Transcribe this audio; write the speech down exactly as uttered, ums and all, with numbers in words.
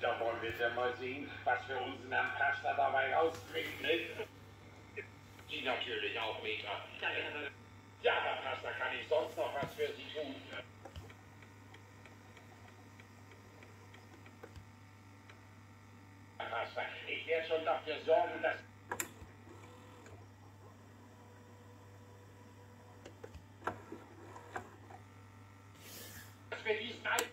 Da wollen wir dann mal sehen, was für unseren Herrn Pastor dabei rauskriegen. Sie natürlich auch, Meta. Ja, Herr Pastor, kann ich sonst noch was für Sie tun? Herr Pastor, ich werde schon dafür sorgen, dass... dass wir diesen alten